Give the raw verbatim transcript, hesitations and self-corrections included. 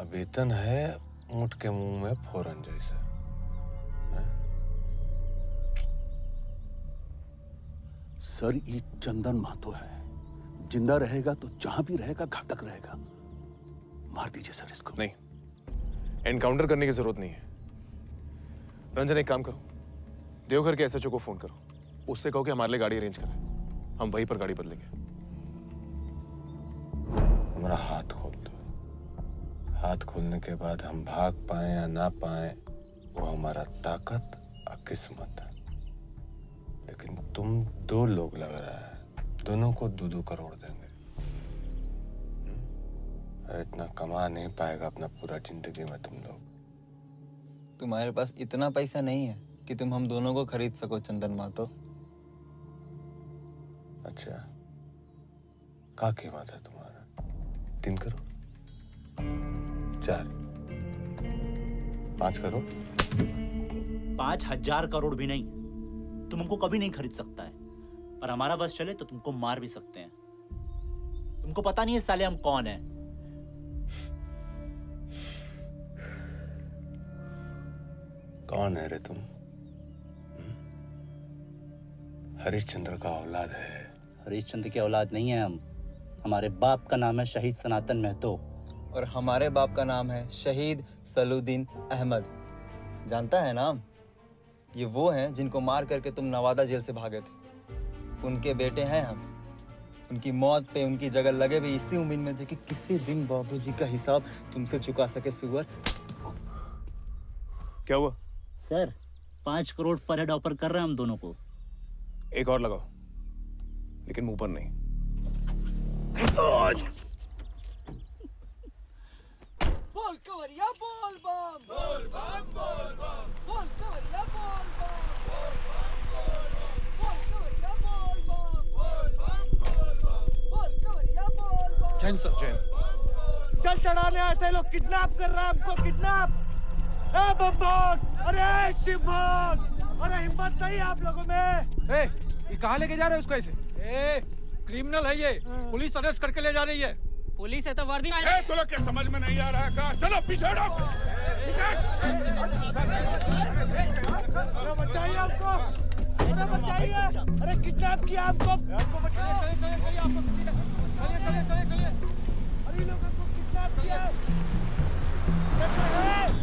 अब इतन है ऊंट के मुंह में फोरन जैसा। सर ये चंदन महतो है, जिंदा रहेगा तो जहां भी रहेगा घातक रहेगा। मार दीजिए सर इसको। नहीं, एनकाउंटर करने की जरूरत नहीं है। रंजन एक काम करो, देवघर के एसएचओ को फोन करो, उससे कहो कि हमारे लिए गाड़ी अरेंज कराए, हम वहीं पर गाड़ी बदलेंगे। हमारा हाथ खोल दो। हाथ खोलने के बाद हम भाग पाए या ना पाए वो हमारा ताकत और किस्मत है। लेकिन तुम दो लोग लग रहा है, दोनों को दो दो करोड़ देंगे। अरे इतना कमा नहीं पाएगा अपना पूरा जिंदगी में तुम लोग। तुम्हारे पास इतना पैसा नहीं है कि तुम हम दोनों को खरीद सको चंदन महतो। अच्छा, क्या कीमत है तुम्हारा? तीन करोड़, चार, पांच करोड़? पांच हजार करोड़ भी नहीं, तुम हमको कभी नहीं खरीद सकता है। पर हमारा बस चले तो तुमको मार भी सकते हैं। तुमको पता नहीं है साले हम कौन है। कौन है रे तुम? हरिश्चंद्र का औलाद है। हरिश्चंद्र की औलाद नहीं है हम। हमारे बाप का नाम है शहीद सनातन महतो। और हमारे बाप का नाम है शहीद सलुद्दीन अहमद। जानता है नाम? ये वो हैं जिनको मार करके तुम नवादा जेल से भागे थे। उनके बेटे हैं हम। उनकी मौत पे उनकी जगह लगे भी इसी उम्मीद में थे कि किसी दिन बाबूजी का हिसाब तुमसे चुका सके सुअर। क्या हुआ? सर, पांच करोड़ पर हेड ऑफर कर रहे हैं हम दोनों को। एक और लगाओ, लेकिन मुंह पर नहीं। बोल कवरिया बोल बम, बोल बम बोल बम, बोल कवरिया बोल बम, बोल बम बोल बम, बोल कवरिया बोल बम, बोल बम बोल बम, बोल कवरिया बोल बम। जैन सर, जैन। चल चढ़ाने आए थे लोग, किडनैप कर रहा है हमको, किडनैप। ए बम्बोट, अरे शिव भोग, अरे हिम्मत नहीं आप लोगों में। ए, ये कहाँ लेके जा रहे हो इसको ऐसे? ए, क्रिमिनल है ये, पुलिस अरेस्ट करके ले जा रही है। पुलिस है तो वर्दी में। ए, तो लोग क्या समझ में नहीं आ रहा है का? चलो पीछे हटो। अरे बचाइए हमको, अरे बचाइए, अरे किडनैप किया हमको, हमको बचाइए। चलिए चलिए चलिए आप लोग चलिए चलिए चलिए चलिए। अरे लोग हमको किडनैप किया।